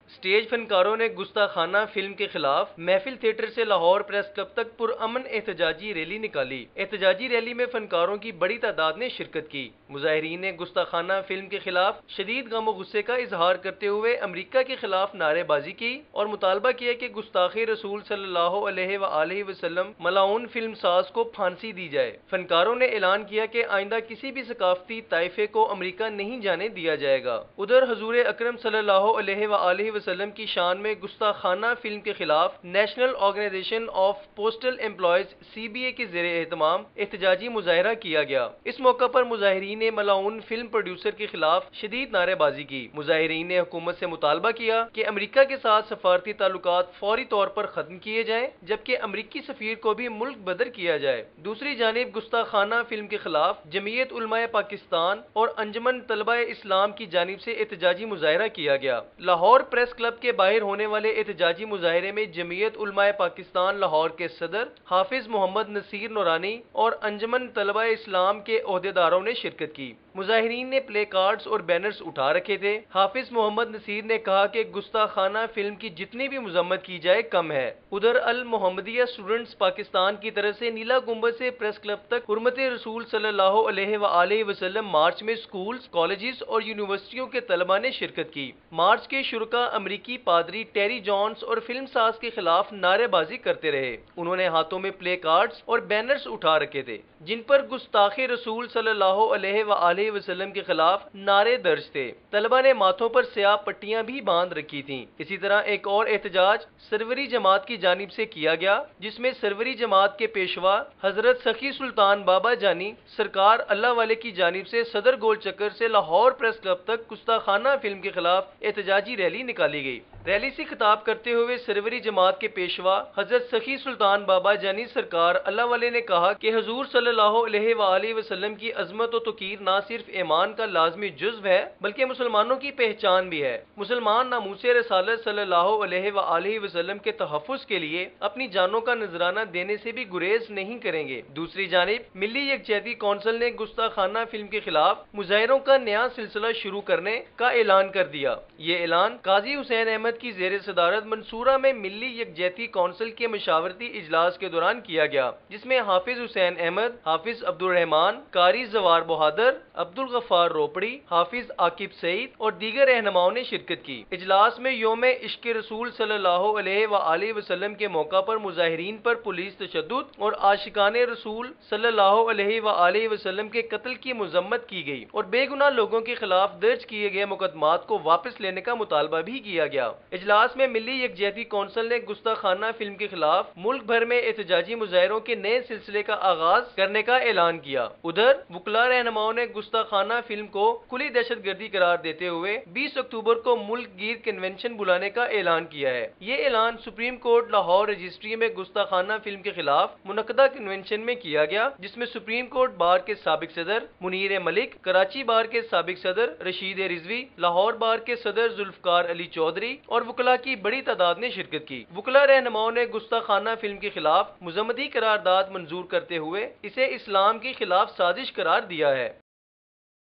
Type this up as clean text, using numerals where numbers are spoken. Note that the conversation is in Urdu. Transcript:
اسٹیج فنکاروں نے گستاخانہ فلم کے خلاف محفل تھیٹر سے لاہور پریس کلب تک پرامن احتجاجی ریلی نکالی۔ احتجاجی ریلی میں فنکاروں کی بڑی تعداد نے شرکت کی۔ مظاہرین نے گستاخانہ فلم کے خلاف شدید غم و غصے کا اظہار کرتے ہوئے امریکہ کے خلاف نعرے بازی کی اور مطالبہ کیا کہ گستاخ رسول صلی اللہ علیہ وآلہ وسلم ملعون فلم ساز کو پھانسی دی جائے۔ فنکاروں نے اعلان کیا کہ آئندہ کسی بھی ثقافتی طائفے کو امریکہ نہیں جانے دیا جائے گا۔ ادھر حضور اکرم صلی اللہ علیہ وآلہ وسلم کی شان میں گستاخانہ فلم کے خلاف national organisation of postal employees CBA کے زیر اہتمام احتجاجی مظاہرہ کیا گیا۔ اس موقع پر مظاہرین نے ملعون فلم پروڈیوسر کے خلاف شدید نعرے بازی کی۔ مظاہرین نے حکومت سے مطالبہ کیا کہ امریکہ کے ساتھ سفارتی تعلقات فوری طور پر ختم کیے جائیں، جبکہ امریکی سفیر کو بھی ملک بدر کیا جائے۔ دوسری جانب گستاخانہ فلم کے خلاف جمعیت علماء پاکستان اور انجمن طلبہ اسلام کی جانب سے احتجاجی مظاہرہ کیا گیا۔ لاہور پریس کلب کے باہر ہونے والے احتجاجی مظاہرے میں جمعیت علماء پاکستان لاہور کے صدر حافظ محمد نصیر نورانی اور انجمن طلبہ اسلام کے عہدیداروں نے شرکت کی۔ مظاہرین نے پلے کارڈز اور بینرز اٹھا رکھے تھے۔ حافظ محمد نصیر نے کہا کہ گستاخانہ فلم کی جتنی بھی مذمت کی جائے کم ہے۔ ادھر المحمدیہ اسٹوڈنٹس پاکستان کی طرف سے نیلا گنبد سے پریس کلب تک حرمت رسول صلی اللہ علیہ وآلہ وسلم مارچ میں سکولز، کالجز اور یونیورسٹیوں کے طلبہ نے شرکت کی۔ مارچ کے شرکاء امریکی پادری ٹیری جونز اور فلم ساز کے خلاف نعرے بازی کرتے رہے۔ انہوں نے ہاتھوں میں پلے کارڈز اور بینرز اٹھا رکھے تھے جن پر گستاخ رسول صلی اللہ علیہ وآلہ وسلم کے خلاف نعرے درج تھے۔ طلبہ نے ماتھوں پر سیاہ پٹیاں بھی باندھ رکھی تھیں۔ اسی طرح ایک اور احتجاج سروری جماعت کی جانب سے کیا گیا، جس میں سروری جماعت کے پیشوا حضرت سخی سلطان بابا جانی سرکار اللہ والے کی جانب سے صدر گول چکر سے لاہور پریس کلب تک گستاخانہ فلم کے خلاف احتجاجی ریلی نکالی گئی۔ ریلی سے خطاب کرتے ہوئے سروری جماعت کے پیشوا حضرت سخی سلطان بابا جانی سرکار اللہ والے نے کہا کہ حضور صلی اللہ علیہ وآلہ وسلم کی عظمت و توقیر نہ صرف ایمان کا لازمی جزو ہے بلکہ مسلمانوں کی پہچان بھی ہے۔ مسلمان ناموس رسالت صلی اللہ علیہ وآلہ وسلم کے تحفظ کے لیے اپنی جانوں کا نذرانہ دینے سے بھی گریز نہیں کریں گے۔ دوسری جانب ملی یکجہتی کونسل نے گستاخانہ فلم کے خلاف مظاہروں کا نیا سلسلہ شروع کرنے کا اعلان کر دیا۔ یہ اعلان قاضی حسین احمد کی زیر صدارت منصورہ میں ملی یکجہتی کونسل کے مشاورتی اجلاس کے دوران کیا گیا، جس میں حافظ حسین احمد، حافظ عبد الرحمان، قاری زوار بہادر، عبد الغفار روپڑی، حافظ عاقب سعید اور دیگر رہنماؤں نے شرکت کی۔ اجلاس میں یوم عشق رسول صلی اللہ علیہ وآلہ وسلم کے موقع پر مظاہرین پر پولیس تشدد اور عاشقان رسول صلی اللہ علیہ وآلہ وسلم کے قتل کی مذمت کی گئی اور بے گناہ لوگوں کے خلاف درج کیے گئے مقدمات کو واپس لینے کا مطالبہ بھی کیا گیا۔ اجلاس میں ملی یکجہتی کونسل نے گستاخانہ فلم کے خلاف ملک بھر میں احتجاجی مظاہروں کے نئے سلسلے کا آغاز کرنے کا اعلان کیا۔ ادھر وکلاء رہنماؤں نے گستاخانہ فلم کو کھلی دہشت گردی قرار دیتے ہوئے 20 اکتوبر کو ملک گیر کنونشن بلانے کا اعلان کیا ہے۔ یہ اعلان سپریم کورٹ لاہور رجسٹری میں گستاخانہ فلم کے خلاف منعقدہ کنونشن میں کیا گیا، جس میں سپریم کورٹ بار کے سابق صدر منیر ملک، کراچی بار کے سابق صدر رشید رضوی، لاہور بار کے صدر ذوالفقار علی چودھری اور وکلاء کی بڑی تعداد نے شرکت کی۔ وکلاء رہنماؤں نے گستاخانہ فلم کے خلاف مذمتی قرارداد منظور کرتے ہوئے اسے اسلام کی خلاف سازش قرار دیا ہے۔